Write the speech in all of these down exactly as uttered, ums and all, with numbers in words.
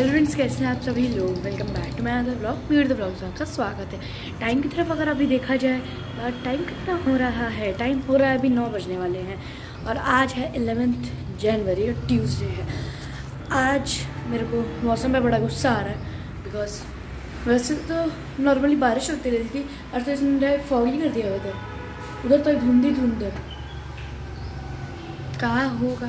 Hello friends, कैसे हैं आप सभी लोग। Welcome back to my other blog. Mute the blog में आपका स्वागत है। टाइम की तरफ अगर अभी देखा जाए, टाइम कितना हो रहा है, टाइम हो रहा है अभी नौ बजने वाले हैं और आज है इलेवेंथ जनवरी और ट्यूसडे है। आज मेरे को मौसम पे बड़ा गुस्सा आ रहा है बिकॉज वैसे तो नॉर्मली बारिश होती रहती थी और तो इसने फॉगी कर दिया उधर उधर तो धुंध ही धुंध है। कहाँ होगा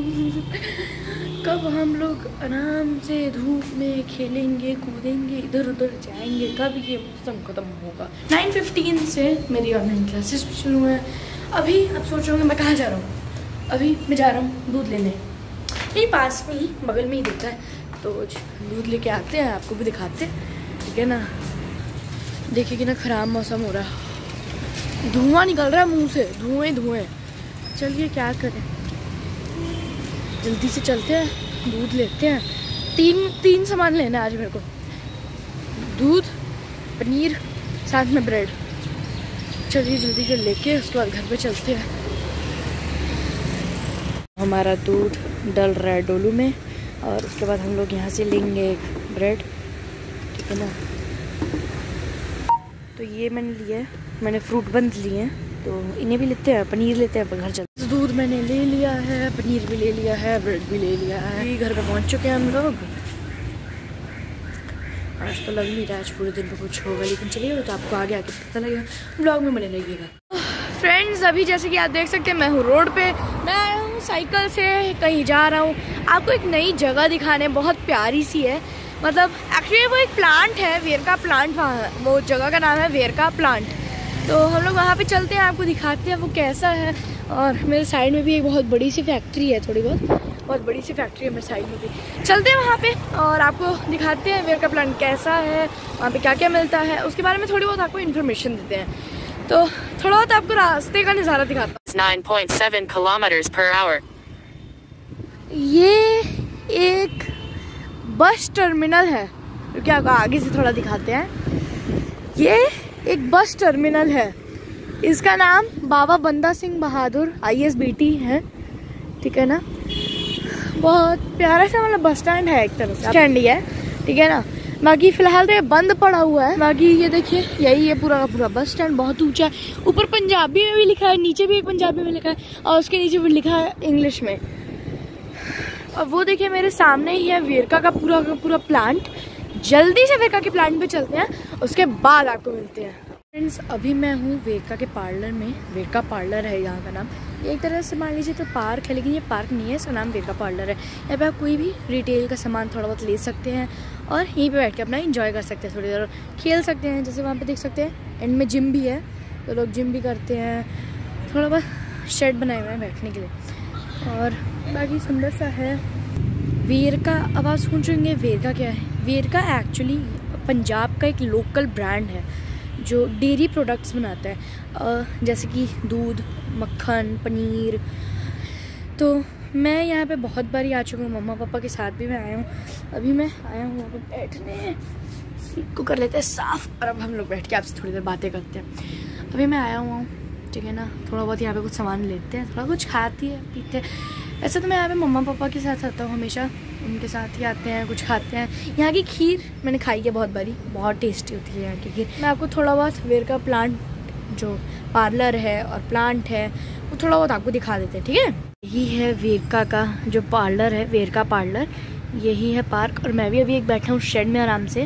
कब हम लोग आराम से धूप में खेलेंगे कूदेंगे इधर उधर जाएंगे, कब ये मौसम ख़त्म होगा। नाइन फिफ्टीन से मेरी ऑनलाइन क्लासेस भी शुरू हैं। अभी आप सोच रहे होंगे मैं कहाँ जा रहा हूँ। अभी मैं जा रहा हूँ दूध लेने, यही पास में ही बगल में ही दिखता है, तो दूध लेके आते हैं, आपको भी दिखाते हैं, ठीक है ना। देखिए कि ना ख़राब मौसम हो रहा है, धुआं निकल रहा है मुँह से, धुएँ धुएँ। चलिए क्या करें, जल्दी से चलते हैं, दूध लेते हैं। तीन तीन सामान लेना है आज मेरे को, दूध, पनीर, साथ में ब्रेड। चलिए जल्दी से लेके उसके बाद घर पे चलते हैं। हमारा दूध डल रहा है डोलू में और उसके बाद हम लोग यहाँ से लेंगे एक ब्रेड, ठीक है ना। तो ये मैंने लिया है, मैंने फ्रूट बंद लिए हैं, तो इन्हें भी लेते हैं, पनीर लेते हैं, घर चलते हैं। दूध मैंने ले लिया है, पनीर भी ले लिया है, ब्रेड भी ले लिया है। घर पे पहुंच चुके हैं हम लोग। आज तो लग नहीं रहा आज पूरे दिन पे कुछ होगा, लेकिन चलिए तो आपको आगे आके पता लगेगा, ब्लॉग में बने रहिएगा। फ्रेंड्स अभी जैसे कि आप देख सकते हैं मैं हूँ रोड पे, मैं आया हूँ साइकिल से कहीं जा रहा हूँ। आपको एक नई जगह दिखाने, बहुत प्यारी सी है, मतलब एक्चुअली वो एक प्लांट है, वेरका प्लांट, वहाँ वो जगह का नाम है वेरका प्लांट। तो हम लोग वहाँ पे चलते हैं, आपको दिखाते हैं वो कैसा है। और मेरे साइड में भी एक बहुत बड़ी सी फैक्ट्री है, थोड़ी बहुत बहुत बड़ी सी फैक्ट्री है मेरे साइड में भी। चलते हैं वहाँ पे और आपको दिखाते हैं वेरका प्लांट कैसा है, वहाँ पे क्या क्या मिलता है, उसके बारे में थोड़ी बहुत आपको इन्फॉर्मेशन देते हैं। तो थोड़ा बहुत आपको रास्ते का नज़ारा दिखाता हूँ। Nine point seven kilometre per hour. ये एक बस टर्मिनल है, क्योंकि आपको आगे से थोड़ा दिखाते हैं। ये एक बस टर्मिनल है, इसका नाम Baba Banda Singh Bahadur I S B T है, ठीक है ना। बहुत प्यारा सा मतलब बस स्टैंड है, एक तरह से स्टैंड ही है, ठीक है ना। बाकी फिलहाल तो ये बंद पड़ा हुआ है। बाकी ये देखिए यही है पूरा का पूरा बस स्टैंड, बहुत ऊंचा है। ऊपर पंजाबी में भी लिखा है, नीचे भी एक पंजाबी में लिखा है और उसके नीचे भी लिखा है इंग्लिश में। और वो देखिए मेरे सामने ही है वेरका का पूरा का पूरा प्लांट। जल्दी से वेरका के प्लांट पे चलते हैं, उसके बाद आपको मिलते हैं। फ्रेंड्स अभी मैं हूँ वेरका के पार्लर में, वेरका पार्लर है यहाँ का नाम। एक तरह से मान लीजिए तो पार्क है, लेकिन ये पार्क नहीं है, इसका नाम वेरका पार्लर है। यहाँ पे आप कोई भी रिटेल का सामान थोड़ा बहुत ले सकते हैं और यहीं पे बैठ के अपना एंजॉय कर सकते हैं, थोड़ी देर खेल सकते हैं। जैसे वहाँ पे देख सकते हैं एंड में जिम भी है, तो लोग जिम भी करते हैं। थोड़ा बहुत शेड बनाए हुए हैं बैठने के लिए और बाकी सुंदर सा है वेरका। अब आप सोचेंगे वेरका क्या है। वेरका एक्चुअली पंजाब का एक लोकल ब्रांड है जो डेयरी प्रोडक्ट्स बनाता है, जैसे कि दूध, मक्खन, पनीर। तो मैं यहाँ पे बहुत बारी आ चुका हूँ, मम्मा पापा के साथ भी मैं आया हूँ। अभी मैं आया हूँ वहाँ पे बैठने, सीट को कर लेते हैं साफ़ और अब हम लोग बैठ के आपसे थोड़ी देर बातें करते हैं। अभी मैं आया हुआ हूँ, ठीक है ना। थोड़ा बहुत यहाँ पे कुछ सामान लेते हैं, थोड़ा कुछ खाती है पीते हैं। वैसे तो मैं यहाँ पे मम्मा पापा के साथ आता हूँ हमेशा, उनके साथ ही आते हैं, कुछ खाते हैं। यहाँ की खीर मैंने खाई है बहुत बारी, बहुत टेस्टी होती है यहाँ की खीर। मैं आपको थोड़ा बहुत वेरका प्लांट जो पार्लर है और प्लांट है वो थोड़ा बहुत आपको दिखा देते हैं, ठीक है। यही है वेरका का जो पार्लर है, वेरका पार्लर, यही है पार्क। और मैं भी अभी एक बैठा हूँ शेड में आराम से।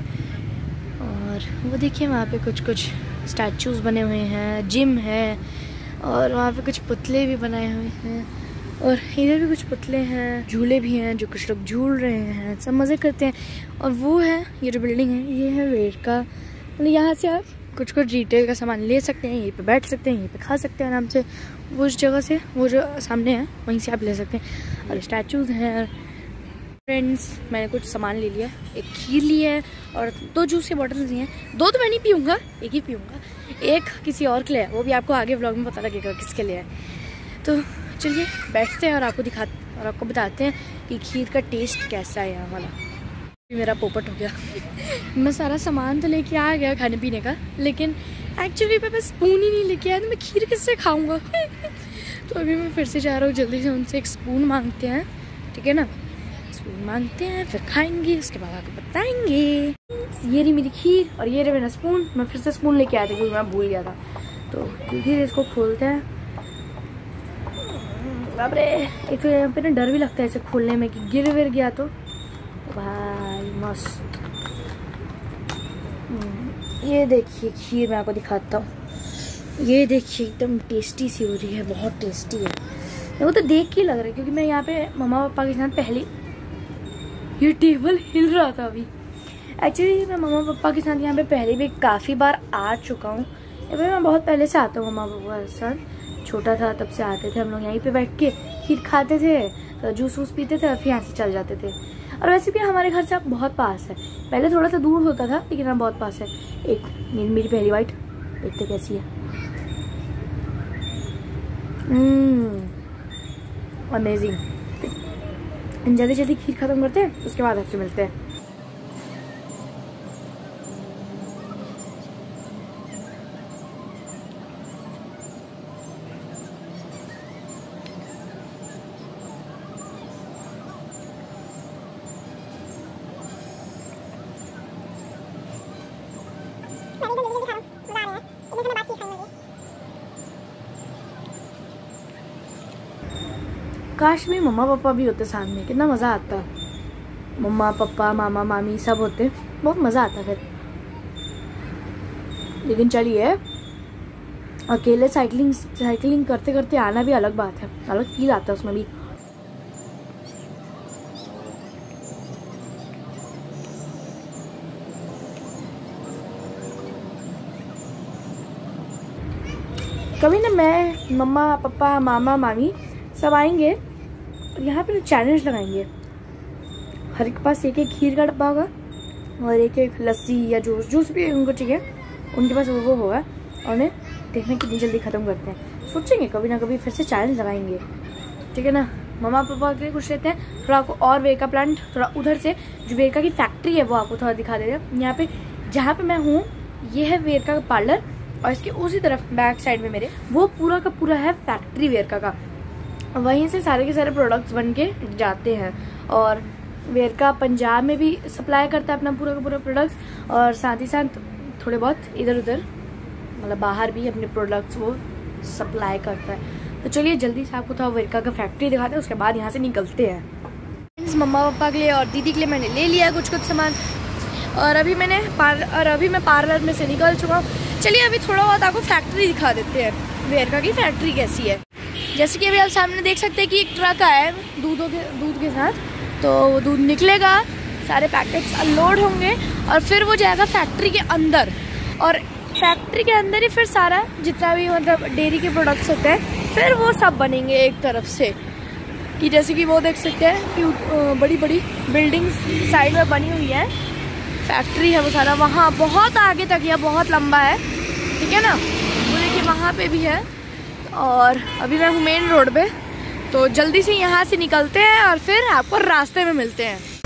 और वो देखिए वहाँ पे कुछ कुछ स्टैचूज़ बने हुए हैं, जिम है और वहाँ पे कुछ पुतले भी बनाए हुए हैं और इधर भी कुछ पुतले हैं, झूले भी हैं जो कुछ लोग झूल रहे हैं, सब मज़े करते हैं। और वो है ये जो बिल्डिंग है, ये है वेरका। मतलब यहाँ से आप कुछ कुछ रिटेल का सामान ले सकते हैं, यहीं पे बैठ सकते हैं, यहीं पे खा सकते हैं आराम से। वो उस जगह से, वो जो सामने है वहीं से आप ले सकते हैं। और स्टैचूज़ हैं। फ्रेंड्स मैंने कुछ सामान ले लिया, एक खीर ली है और दो जूस की बॉटल्स ली हैं। दो तो मैं नहीं पीऊँगा, एक ही पीऊँगा, एक किसी और के लिए है, वो भी आपको आगे व्लॉग में पता लगेगा किसके लिए है। तो चलिए बैठते हैं और आपको दिखा और आपको बताते हैं कि खीर का टेस्ट कैसा है यहाँ वाला। मेरा पोपट हो गया मैं सारा सामान तो लेके आ गया खाने पीने का, लेकिन एक्चुअली मैं बस स्पून ही नहीं लेके आया, तो मैं खीर किससे खाऊंगा तो अभी मैं फिर से जा रहा हूँ, जल्दी से उनसे एक स्पून मांगते हैं, ठीक है ना। आइसक्रीम मांगते हैं, फिर खाएंगे, उसके बाद आके बताएंगे। ये रही मेरी खीर और ये रही मेरा स्पून। मैं फिर से स्पून लेके आया था क्योंकि मैं भूल गया था। तो धीरे इसको खोलते हैं। बाप रे, एक तो यहाँ पे ना डर भी लगता है इसे खोलने में कि गिर विर गया तो। भाई मस्त। ये देखिए खीर मैं आपको दिखाता हूँ। ये देखिए एकदम टेस्टी सी हो रही है, बहुत टेस्टी है। मेरे को तो देख के लग रहा है क्योंकि मैं यहाँ पे मम्मा पापा के साथ पहले, ये टेबल हिल रहा था अभी। एक्चुअली मैं मम्मा पापा के साथ यहाँ पे पहले भी काफ़ी बार आ चुका हूँ। यहाँ पे मैं बहुत पहले से आता हूँ मम्मा पापा के साथ। छोटा था तब से आते थे हम लोग यहीं पे बैठ के खीर खाते थे, तो जूस वूस पीते थे और फिर यहाँ से चल जाते थे। और वैसे भी हमारे घर से अब बहुत पास है, पहले थोड़ा सा दूर होता था लेकिन अब बहुत पास है। एक मेरी पहली बाइट देखते कैसी है। अमेजिंग। जल्दी जल्दी खीर खत्म करते हैं, उसके बाद आपसे मिलते हैं। काश में मम्मा पापा भी होते साथ में, कितना मज़ा आता। मम्मा पापा मामा मामी सब होते, बहुत मज़ा आता फिर। लेकिन चलिए, अकेले साइकिलिंग साइकिलिंग करते करते आना भी अलग बात है, अलग फील आता है उसमें भी। कभी ना मैं मम्मा पापा मामा मामी सब आएंगे और यहाँ पे चैलेंज लगाएंगे। हर एक के पास एक एक खीर का डब्बा होगा और एक एक लस्सी या जूस जूस भी उनको चाहिए, उनके पास वो होगा। और उन्हें देखना कितनी जल्दी ख़त्म करते हैं। सोचेंगे कभी ना कभी फिर से चैलेंज लगाएंगे, ठीक है ना। मम्मा पापा के लिए खुश रहते हैं। थोड़ा आपको और वेरका प्लांट, थोड़ा उधर से जो वेरका की फैक्ट्री है वो आपको थोड़ा दिखा देगा। यहाँ पे जहाँ पे मैं हूँ ये है वेरका का पार्लर, और इसके उसी तरफ बैक साइड में मेरे वो पूरा का पूरा है फैक्ट्री वेरका का। वहीं से सारे के सारे प्रोडक्ट्स बन के जाते हैं। और वेरका पंजाब में भी सप्लाई करता है अपना पूरा का पूरा प्रोडक्ट्स, और साथ ही साथ थोड़े बहुत इधर उधर मतलब बाहर भी अपने प्रोडक्ट्स वो सप्लाई करता है। तो चलिए जल्दी से आपको थोड़ा वेरका का फैक्ट्री दिखाते हैं, उसके बाद यहाँ से निकलते हैं। मम्मा पापा के लिए और दीदी के लिए मैंने ले लिया कुछ कुछ सामान, और अभी मैंने पार और अभी मैं पार्लर में से निकल चुका हूँ। चलिए अभी थोड़ा बहुत आपको फैक्ट्री दिखा देते हैं, वेरका की फैक्ट्री कैसी है। जैसे कि अभी आप सामने देख सकते हैं कि एक ट्रक आया है दूधों के दूध के साथ, तो वो दूध निकलेगा, सारे पैकेट्स अनलोड होंगे और फिर वो जाएगा फैक्ट्री के अंदर। और फैक्ट्री के अंदर ही फिर सारा जितना भी मतलब डेयरी के प्रोडक्ट्स होते हैं फिर वो सब बनेंगे एक तरफ से। कि जैसे कि वो देख सकते हैं कि बड़ी बड़ी बिल्डिंग्स साइड में बनी हुई है, फैक्ट्री है वो सारा। वहाँ बहुत आगे तक यह बहुत लंबा है, ठीक है ना। वो देखिए वहाँ पे भी है। और अभी मैं हूँ मेन रोड पे, तो जल्दी से यहाँ से निकलते हैं और फिर आपको रास्ते में मिलते हैं।